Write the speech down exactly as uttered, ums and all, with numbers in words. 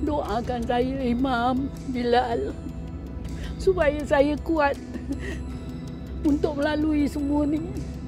doakan saya Imam Bilal supaya saya kuat untuk melalui semua ni.